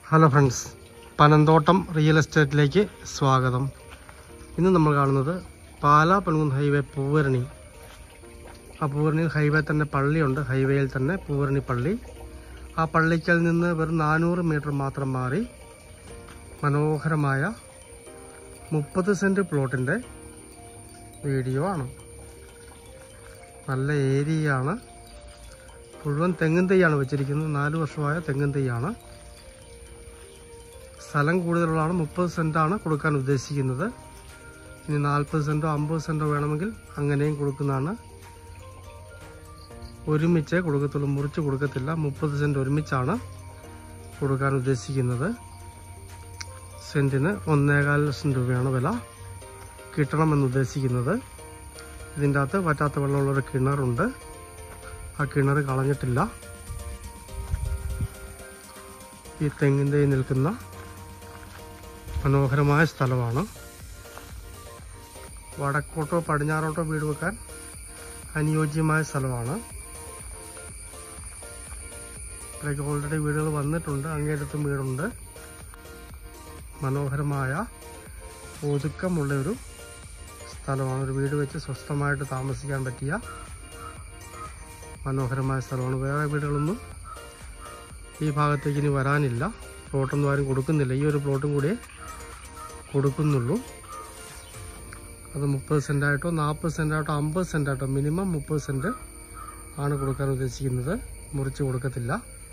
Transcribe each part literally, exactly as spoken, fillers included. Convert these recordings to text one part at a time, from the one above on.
Hello friends, Panathottam real എസ്റ്റേറ്റിലേക്ക് സ്വാഗതം. ഇന്ന് നമ്മൾ കാണുന്നത് പാലാ പനങ്കുന്ന് ഹൈവേ പൂവരണി. ആ പൂവരണിയിൽ ഹൈവേ തന്നെ പള്ളിയുണ്ട്. ഹൈവേയിൽ തന്നെ പൂവരണി പള്ളി. ആ പള്ളിക്കൽ നിന്ന് വെറും നാനൂറ് മീറ്റർ മാത്രം മാറി മനോഹരമായ മുപ്പത് സെൻറ്റ് പ്ലോട്ടിൻ്റെ വീഡിയോ ആണ്. നല്ല ഏരിയയാണ്. മുഴുവൻ തെങ്ങിൻ തൈയാണ് വെച്ചിരിക്കുന്നത്. നാല് വർഷമായ തെങ്ങിൻ തൈയാണ്. സ്ഥലം കൂടുതലുള്ളതാണ്. മുപ്പത് സെൻറ്റാണ് കൊടുക്കാൻ ഉദ്ദേശിക്കുന്നത്. ഇനി നാൽപ്പത് സെൻറ്റോ അമ്പത് സെൻറ്റോ വേണമെങ്കിൽ അങ്ങനെയും കൊടുക്കുന്നതാണ്. ഒരുമിച്ചേ കൊടുക്കത്തുള്ളൂ, മുറിച്ച് കൊടുക്കത്തില്ല. മുപ്പത് സെൻറ്റ് ഒരുമിച്ചാണ് കൊടുക്കാൻ ഉദ്ദേശിക്കുന്നത്. സെൻറ്റിന് ഒന്നേകാൽ ലക്ഷം രൂപയാണ് വില കിട്ടണമെന്ന് ഉദ്ദേശിക്കുന്നത്. ഇതിൻ്റെ അകത്ത് വറ്റാത്ത വെള്ളമുള്ളൊരു കിണറുണ്ട്. ആ കിണർ കളഞ്ഞിട്ടില്ല. ഈ തെങ്ങിൻ തൈ നിൽക്കുന്ന മനോഹരമായ സ്ഥലമാണ്. വടക്കോട്ടോ പടിഞ്ഞാറോട്ടോ വീട് വെക്കാൻ അനുയോജ്യമായ സ്ഥലമാണ്. ഇവിടേക്ക് ഓൾറെഡി വീടുകൾ വന്നിട്ടുണ്ട്. അങ്ങേയറ്റത്തും വീടുണ്ട്. മനോഹരമായ ഒതുക്കമുള്ള ഒരു സ്ഥലമാണ്. ഒരു വീട് വെച്ച് സ്വസ്ഥമായിട്ട് താമസിക്കാൻ പറ്റിയ മനോഹരമായ സ്ഥലമാണ്. വേറെ വീടുകളൊന്നും ഈ ഭാഗത്തേക്ക് ഇനി വരാനില്ല. പ്ലോട്ടൊന്നും ആരും കൊടുക്കുന്നില്ല. ഈ ഒരു പ്ലോട്ടും കൂടിയേ കൊടുക്കുന്നുള്ളൂ. അത് മുപ്പത് സെൻറ്റായിട്ടോ നാൽപ്പത് സെൻറ്റായിട്ടോ അമ്പത് സെൻറ്റായിട്ടോ മിനിമം മുപ്പത് സെൻറ്റ് ആണ് കൊടുക്കാൻ ഉദ്ദേശിക്കുന്നത്. മുറിച്ച് കൊടുക്കത്തില്ല.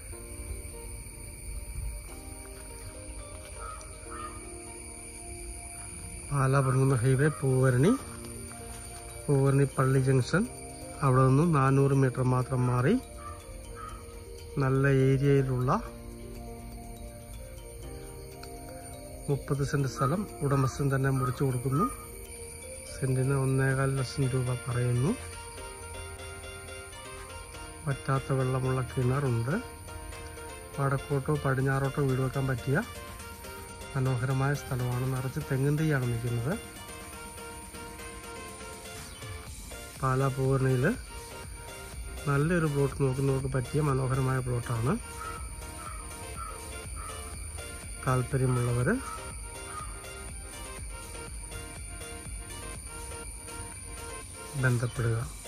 പാലാ പനങ്കുന്ന് ഹൈവേ പൂവരണി പൂവരണി പള്ളി ജംഗ്ഷൻ. അവിടെ നിന്നും നാനൂറ് മീറ്റർ മാത്രം മാറി നല്ല ഏരിയയിലുള്ള മുപ്പത് സെൻറ്റ് സ്ഥലം ഉടമസ്ഥൻ തന്നെ മുറിച്ചു കൊടുക്കുന്നു. സെൻറ്റിന് ഒന്നേകാൽ ലക്ഷം രൂപ പറയുന്നു. വറ്റാത്ത വെള്ളമുള്ള കിണറുണ്ട്. വടക്കോട്ടോ പടിഞ്ഞാറോട്ടോ വീട് വെക്കാൻ പറ്റിയ മനോഹരമായ സ്ഥലമാണ്. നിറച്ച് തെങ്ങിൻ തൈയാണ് നിൽക്കുന്നത്. പാലാ പൂവരണിയിൽ നല്ലൊരു പ്ലോട്ട് നോക്കുന്നവർക്ക് പറ്റിയ മനോഹരമായ പ്ലോട്ടാണ്. താല്പര്യമുള്ളവർ ബന്ധപ്പെടുക.